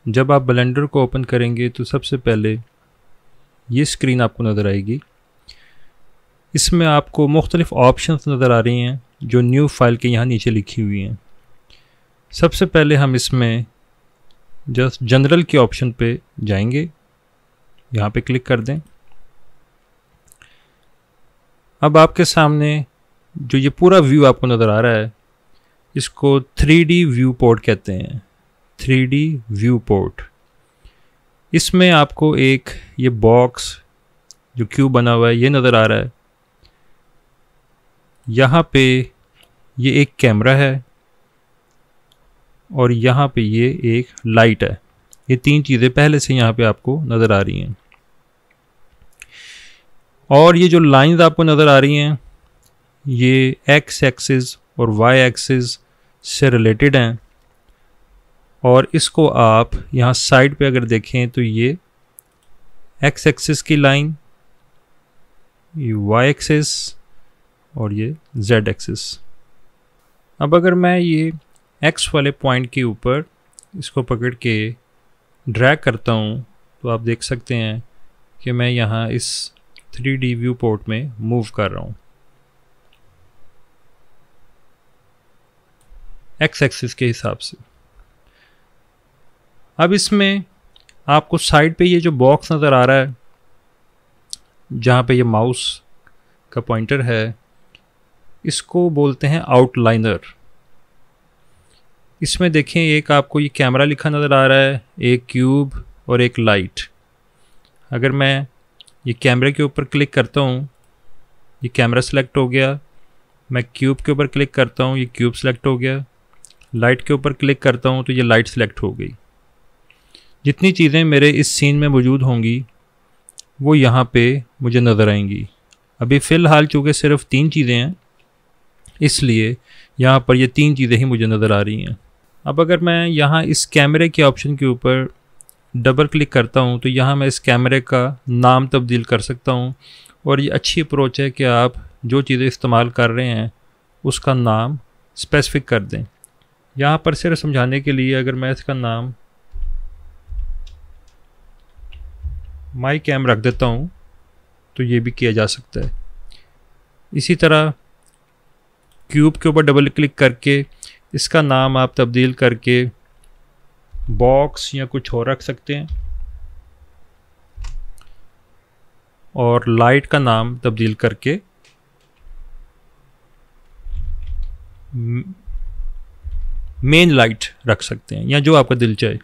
जब आप ब्लेंडर को ओपन करेंगे तो सबसे पहले ये स्क्रीन आपको नज़र आएगी। इसमें आपको मुख्तलिफ ऑप्शंस नज़र आ रही हैं जो न्यू फाइल के यहाँ नीचे लिखी हुई हैं। सबसे पहले हम इसमें जस्ट जनरल के ऑप्शन पे जाएंगे, यहाँ पे क्लिक कर दें। अब आपके सामने जो ये पूरा व्यू आपको नज़र आ रहा है, इसको 3D व्यू पोर्ट कहते हैं। 3D व्यू पोर्ट, इसमें आपको एक ये बॉक्स जो क्यूब बना हुआ है ये नज़र आ रहा है। यहाँ पे ये एक कैमरा है और यहाँ पे ये एक लाइट है। ये तीन चीज़ें पहले से यहाँ पे आपको नज़र आ रही हैं। और ये जो लाइंस आपको नज़र आ रही हैं ये एक्स एक्सिस और वाई एक्सिस से रिलेटेड हैं। और इसको आप यहाँ साइड पे अगर देखें तो ये एक्स एक्सिस की लाइन, ये वाई एक्सिस और ये जेड एक्सिस। अब अगर मैं ये एक्स वाले पॉइंट के ऊपर इसको पकड़ के ड्रैग करता हूँ तो आप देख सकते हैं कि मैं यहाँ इस 3D व्यू पोर्ट में मूव कर रहा हूँ एक्स एक्सिस के हिसाब से। अब इसमें आपको साइड पे ये जो बॉक्स नज़र आ रहा है जहाँ पे ये माउस का पॉइंटर है, इसको बोलते हैं आउटलाइनर। इसमें देखें एक आपको ये कैमरा लिखा नज़र आ रहा है, एक क्यूब और एक लाइट। अगर मैं ये कैमरे के ऊपर क्लिक करता हूँ ये कैमरा सेलेक्ट हो गया, मैं क्यूब के ऊपर क्लिक करता हूँ ये क्यूब सेलेक्ट हो गया, लाइट के ऊपर क्लिक करता हूँ तो ये लाइट सेलेक्ट हो गई। जितनी चीज़ें मेरे इस सीन में मौजूद होंगी वो यहाँ पे मुझे नज़र आएंगी। अभी फ़िलहाल चूँकि सिर्फ 3 चीज़ें हैं इसलिए यहाँ पर ये 3 चीज़ें ही मुझे नज़र आ रही हैं। अब अगर मैं यहाँ इस कैमरे के ऑप्शन के ऊपर डबल क्लिक करता हूँ तो यहाँ मैं इस कैमरे का नाम तब्दील कर सकता हूँ। और ये अच्छी अप्रोच है कि आप जो चीज़ें इस्तेमाल कर रहे हैं उसका नाम स्पेसिफिक कर दें। यहाँ पर सिर्फ समझाने के लिए अगर मैं इसका नाम माई कैम रख देता हूँ तो ये भी किया जा सकता है। इसी तरह क्यूब के ऊपर डबल क्लिक करके इसका नाम आप तब्दील करके बॉक्स या कुछ और रख सकते हैं और लाइट का नाम तब्दील करके मेन लाइट रख सकते हैं या जो आपका दिल चाहे।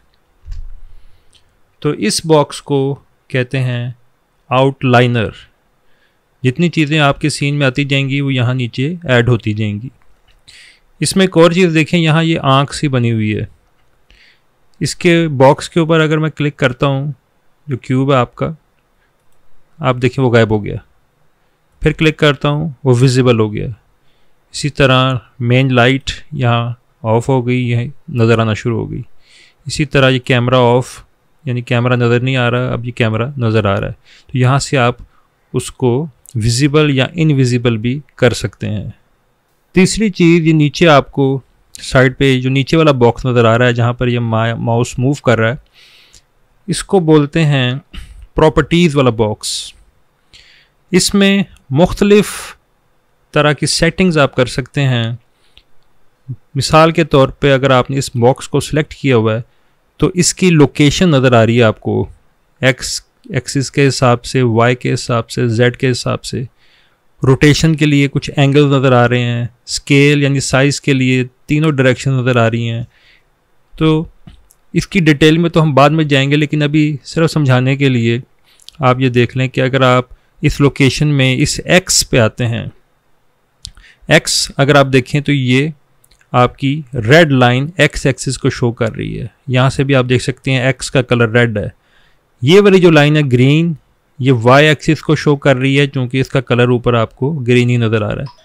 तो इस बॉक्स को कहते हैं आउटलाइनर। जितनी चीज़ें आपके सीन में आती जाएंगी वो यहाँ नीचे ऐड होती जाएंगी। इसमें एक और चीज़ देखें, यहाँ ये आँख सी बनी हुई है। इसके बॉक्स के ऊपर अगर मैं क्लिक करता हूँ जो क्यूब है आपका, आप देखें वो गायब हो गया। फिर क्लिक करता हूँ वो विजिबल हो गया। इसी तरह मेन लाइट यहाँ ऑफ हो गई, यह नज़र आना शुरू हो गई। इसी तरह ये कैमरा ऑफ, यानी कैमरा नज़र नहीं आ रहा, अब ये कैमरा नज़र आ रहा है। तो यहाँ से आप उसको विजिबल या इनविजिबल भी कर सकते हैं। तीसरी चीज़, ये नीचे आपको साइड पे जो नीचे वाला बॉक्स नज़र आ रहा है जहाँ पर ये माउस मूव कर रहा है, इसको बोलते हैं प्रॉपर्टीज़ वाला बॉक्स। इसमें मुख्तलिफ़ तरह की सेटिंग्स आप कर सकते हैं। मिसाल के तौर पे अगर आपने इस बॉक्स को सिलेक्ट किया हुआ है तो इसकी लोकेशन नज़र आ रही है आपको एक्स एक्सिस के हिसाब से, वाई के हिसाब से, जेड के हिसाब से। रोटेशन के लिए कुछ एंगल नज़र आ रहे हैं, स्केल यानी साइज़ के लिए तीनों डायरेक्शन नज़र आ रही हैं। तो इसकी डिटेल में तो हम बाद में जाएंगे, लेकिन अभी सिर्फ समझाने के लिए आप ये देख लें कि अगर आप इस लोकेशन में इस एक्स पे आते हैं, एक्स अगर आप देखें तो ये आपकी रेड लाइन एक्स एक्सिस को शो कर रही है। यहाँ से भी आप देख सकते हैं एक्स का कलर रेड है। ये वाली जो लाइन है ग्रीन, ये वाई एक्सिस को शो कर रही है क्योंकि इसका कलर ऊपर आपको ग्रीन ही नज़र आ रहा है।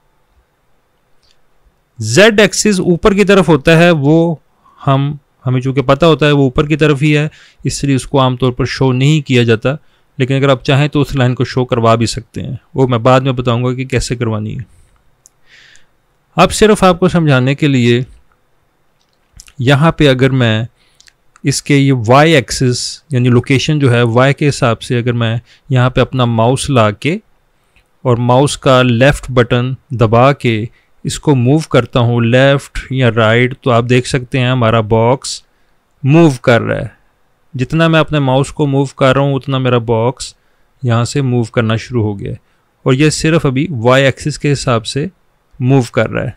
जेड एक्सिस ऊपर की तरफ होता है, वो हमें चूँकि पता होता है वो ऊपर की तरफ ही है, इसलिए उसको आमतौर पर शो नहीं किया जाता। लेकिन अगर आप चाहें तो उस लाइन को शो करवा भी सकते हैं, वो मैं बाद में बताऊंगा कि कैसे करवानी है। अब सिर्फ आपको समझाने के लिए यहाँ पे अगर मैं इसके ये वाई एक्सिस यानी लोकेशन जो है वाई के हिसाब से अगर मैं यहाँ पे अपना माउस ला के और माउस का लेफ़्ट बटन दबा के इसको मूव करता हूँ लेफ़्ट या राइट, तो आप देख सकते हैं हमारा बॉक्स मूव कर रहा है। जितना मैं अपने माउस को मूव कर रहा हूँ उतना मेरा बॉक्स यहाँ से मूव करना शुरू हो गया है, और ये सिर्फ अभी वाई एक्सिस के हिसाब से मूव कर रहा है।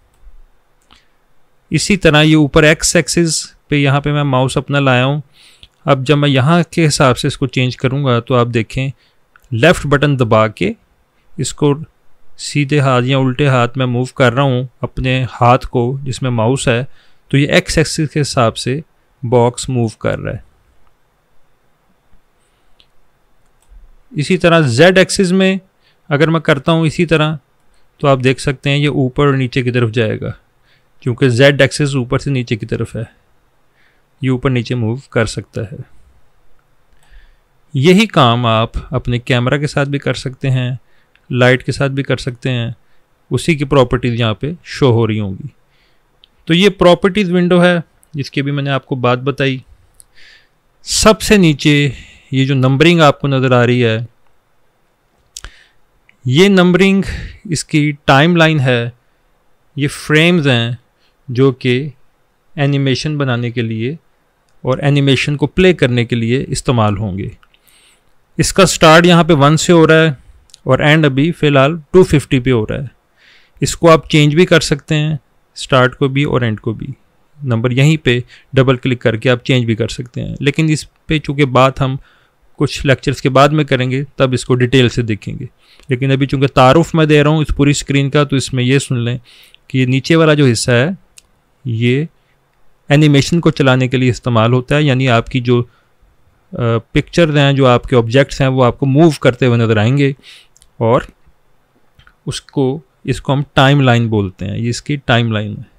इसी तरह ये ऊपर एक्स एक्सिस पे यहाँ पे मैं माउस अपना लाया हूँ। अब जब मैं यहाँ के हिसाब से इसको चेंज करूँगा तो आप देखें लेफ़्ट बटन दबा के इसको सीधे हाथ या उल्टे हाथ में मूव कर रहा हूँ अपने हाथ को जिसमें माउस है, तो ये एक्स एक्सिस के हिसाब से बॉक्स मूव कर रहा है। इसी तरह जेड एक्सिस में अगर मैं करता हूँ इसी तरह, तो आप देख सकते हैं ये ऊपर और नीचे की तरफ जाएगा, क्योंकि जेड एक्सिस ऊपर से नीचे की तरफ है, ये ऊपर नीचे मूव कर सकता है। यही काम आप अपने कैमरा के साथ भी कर सकते हैं, लाइट के साथ भी कर सकते हैं। उसी की प्रॉपर्टीज़ यहाँ पे शो हो रही होंगी। तो ये प्रॉपर्टीज़ विंडो है जिसकी भी मैंने आपको बात बताई। सबसे नीचे ये जो नंबरिंग आपको नज़र आ रही है, ये नंबरिंग इसकी टाइमलाइन है, ये फ्रेम्स हैं जो कि एनिमेशन बनाने के लिए और एनिमेशन को प्ले करने के लिए इस्तेमाल होंगे। इसका स्टार्ट यहाँ पे 1 से हो रहा है और एंड अभी फ़िलहाल 250 पे हो रहा है। इसको आप चेंज भी कर सकते हैं, स्टार्ट को भी और एंड को भी। नंबर यहीं पे डबल क्लिक करके आप चेंज भी कर सकते हैं, लेकिन इस पे चूँकि बात हम कुछ लेक्चर्स के बाद में करेंगे तब इसको डिटेल से देखेंगे। लेकिन अभी चूँकि तारुफ मैं दे रहा हूँ इस पूरी स्क्रीन का, तो इसमें ये सुन लें कि ये नीचे वाला जो हिस्सा है ये एनिमेशन को चलाने के लिए इस्तेमाल होता है। यानी आपकी जो पिक्चर्स हैं, जो आपके ऑब्जेक्ट्स हैं, वो आपको मूव करते हुए नज़र आएंगे और इसको हम टाइमलाइन बोलते हैं। ये इसकी टाइमलाइन है।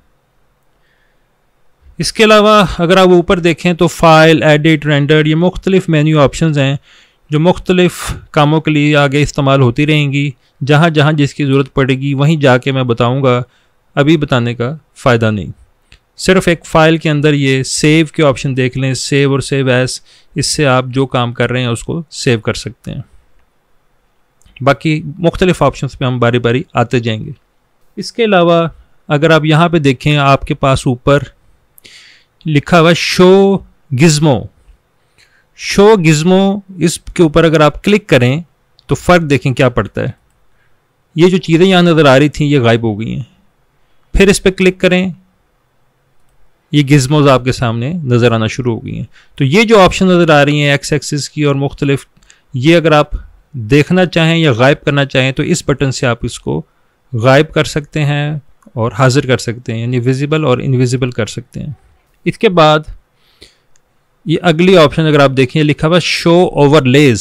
इसके अलावा अगर आप ऊपर देखें तो फाइल, एडिट, रेंडर, ये मुख्तलिफ मेन्यू ऑप्शंस हैं जो मुख्तलिफ कामों के लिए आगे इस्तेमाल होती रहेंगी। जहाँ जहाँ जिसकी ज़रूरत पड़ेगी वहीं जाके मैं बताऊँगा, अभी बताने का फ़ायदा नहीं। सिर्फ एक फ़ाइल के अंदर ये सेव के ऑप्शन देख लें, सेव और सेव एस, इससे आप जो काम कर रहे हैं उसको सेव कर सकते हैं। बाकी मुख्तलिफ ऑप्शंस पे हम बारी बारी आते जाएंगे। इसके अलावा अगर आप यहाँ पे देखें, आपके पास ऊपर लिखा हुआ शो गिज़्मो। शो गिज़्मो, इसके ऊपर अगर आप क्लिक करें तो फ़र्क देखें क्या पड़ता है। ये जो चीज़ें यहाँ नज़र आ रही थी ये गायब हो गई हैं। फिर इस पर क्लिक करें, ये गिज़्मोज़ आपके सामने नज़र आना शुरू हो गई हैं। तो ये जो ऑप्शन नज़र आ रही हैं एक्स एक्सिस की और मुख्तलिफ, ये अगर आप देखना चाहें या गायब करना चाहें तो इस बटन से आप इसको गायब कर सकते हैं और हाजिर कर सकते हैं, यानी विजिबल और इनविजिबल कर सकते हैं। इसके बाद ये अगली ऑप्शन अगर आप देखें, लिखा हुआ शो ओवरलेज।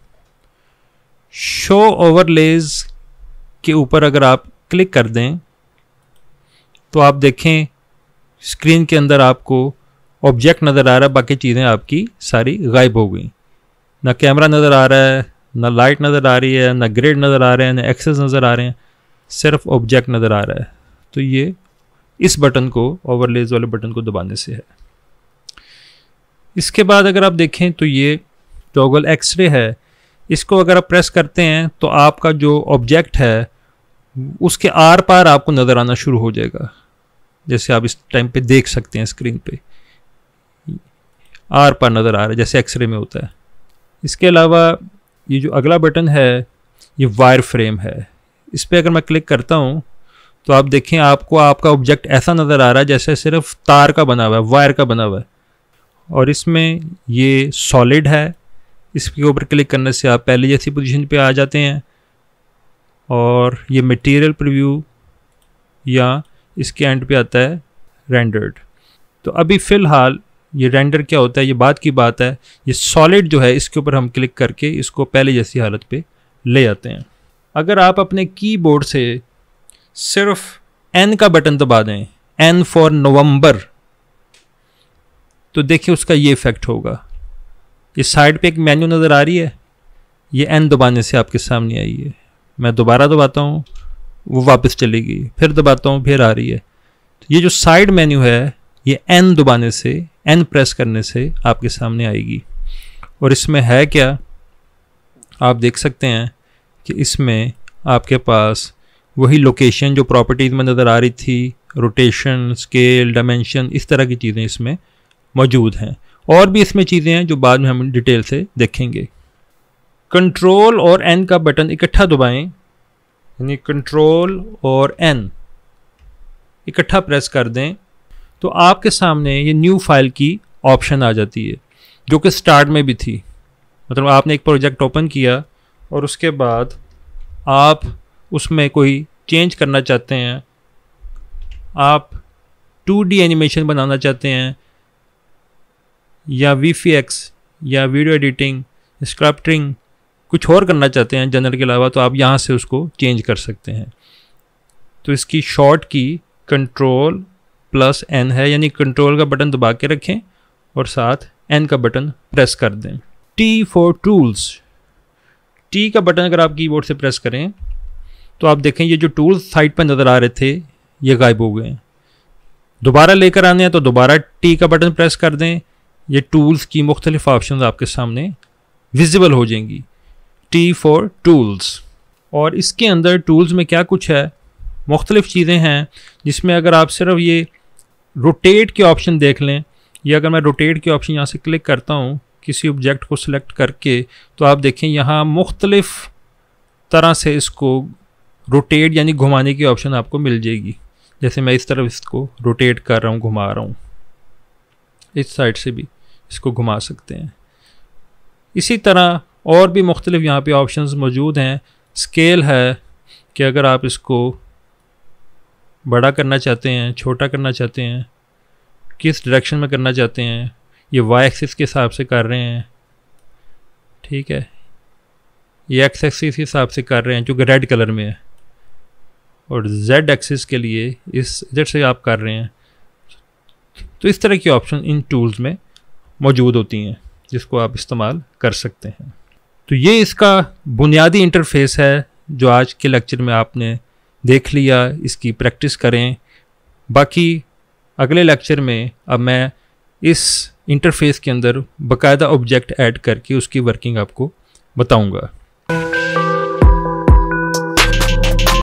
शो ओवरलेज के ऊपर अगर आप क्लिक कर दें तो आप देखें स्क्रीन के अंदर आपको ऑब्जेक्ट नज़र आ रहा है, बाकी चीज़ें आपकी सारी गायब हो गई। ना कैमरा नज़र आ रहा है, ना लाइट नज़र आ रही है, ना ग्रिड नज़र आ रहे हैं, ना एक्सेस नज़र आ रहे हैं, सिर्फ ऑब्जेक्ट नज़र आ रहा है। तो ये इस बटन को, ओवरलेज वाले बटन को दबाने से है। इसके बाद अगर आप देखें तो ये टॉगल एक्सरे है। इसको अगर आप प्रेस करते हैं तो आपका जो ऑब्जेक्ट है उसके आर पार आपको नज़र आना शुरू हो जाएगा, जैसे आप इस टाइम पे देख सकते हैं स्क्रीन पे आर पार नज़र आ रहा है, जैसे एक्सरे में होता है। इसके अलावा ये जो अगला बटन है ये वायर फ्रेम है। इस पर अगर मैं क्लिक करता हूँ तो आप देखें आपको आपका ऑब्जेक्ट ऐसा नज़र आ रहा है जैसे सिर्फ तार का बना हुआ है, वायर का बना हुआ है, और इसमें ये सॉलिड है। इसके ऊपर क्लिक करने से आप पहले जैसी पोजीशन पे आ जाते हैं। और ये मटेरियल प्रीव्यू या इसके एंड पे आता है रेंडर्ड। तो अभी फ़िलहाल ये रेंडर क्या होता है ये बात की बात है। ये सॉलिड जो है इसके ऊपर हम क्लिक करके इसको पहले जैसी हालत पे ले आते हैं। अगर आप अपने कीबोर्ड से सिर्फ एन का बटन दबा दें, एन फॉर नवंबर, तो देखिए उसका ये इफ़ेक्ट होगा। इस साइड पे एक मेन्यू नज़र आ रही है, ये एन दबाने से आपके सामने आई है। मैं दोबारा दबाता हूँ, वो वापस चली गई, फिर दबाता हूँ, फिर आ रही है। तो ये जो साइड मेन्यू है ये एन दबाने से N प्रेस करने से आपके सामने आएगी। और इसमें है क्या, आप देख सकते हैं कि इसमें आपके पास वही लोकेशन जो प्रॉपर्टीज़ में नज़र आ रही थी, रोटेशन, स्केल, डायमेंशन, इस तरह की चीज़ें इसमें मौजूद हैं। और भी इसमें चीज़ें हैं जो बाद में हम डिटेल से देखेंगे। कंट्रोल और N का बटन इकट्ठा दबाएं, यानी कंट्रोल और N इकट्ठा प्रेस कर दें तो आपके सामने ये न्यू फाइल की ऑप्शन आ जाती है, जो कि स्टार्ट में भी थी। मतलब आपने एक प्रोजेक्ट ओपन किया और उसके बाद आप उसमें कोई चेंज करना चाहते हैं, आप 2D एनिमेशन बनाना चाहते हैं या VFX या वीडियो एडिटिंग, स्क्रप्टिंग कुछ और करना चाहते हैं जनरल के अलावा, तो आप यहाँ से उसको चेंज कर सकते हैं। तो इसकी शॉर्ट की Ctrl+N है, यानी कंट्रोल का बटन दबा के रखें और साथ N का बटन प्रेस कर दें। T फॉर टूल्स, T का बटन अगर आप कीबोर्ड से प्रेस करें तो आप देखें ये जो टूल्स साइड पर नज़र आ रहे थे ये गायब हो गए हैं। दोबारा लेकर आने हैं तो दोबारा T का बटन प्रेस कर दें, ये टूल्स की मुख्तलिफ ऑप्शंस आपके सामने विजिबल हो जाएंगी। T फॉर टूल्स, और इसके अंदर टूल्स में क्या कुछ है, मुख्तलिफ चीज़ें हैं, जिसमें अगर आप सिर्फ ये रोटेट के ऑप्शन देख लें, या अगर मैं रोटेट के ऑप्शन यहाँ से क्लिक करता हूँ किसी ऑब्जेक्ट को सिलेक्ट करके, तो आप देखें यहाँ मुख्तलिफ तरह से इसको रोटेट यानी घुमाने की ऑप्शन आपको मिल जाएगी। जैसे मैं इस तरफ इसको रोटेट कर रहा हूँ, घुमा रहा हूँ, इस साइड से भी इसको घुमा सकते हैं। इसी तरह और भी मुख्तलिफ यहाँ पे ऑप्शंस मौजूद हैं। स्केल है कि अगर आप इसको बड़ा करना चाहते हैं, छोटा करना चाहते हैं, किस डायरेक्शन में करना चाहते हैं, ये वाई एक्सिस के हिसाब से कर रहे हैं, ठीक है, ये एक्स एक्सिस के हिसाब से कर रहे हैं जो कि रेड कलर में है, और जेड एक्सिस के लिए इस इधर से आप कर रहे हैं। तो इस तरह की ऑप्शन इन टूल्स में मौजूद होती हैं जिसको आप इस्तेमाल कर सकते हैं। तो ये इसका बुनियादी इंटरफेस है जो आज के लेक्चर में आपने देख लिया। इसकी प्रैक्टिस करें। बाकी अगले लेक्चर में अब मैं इस इंटरफेस के अंदर बाकायदा ऑब्जेक्ट ऐड करके उसकी वर्किंग आपको बताऊंगा।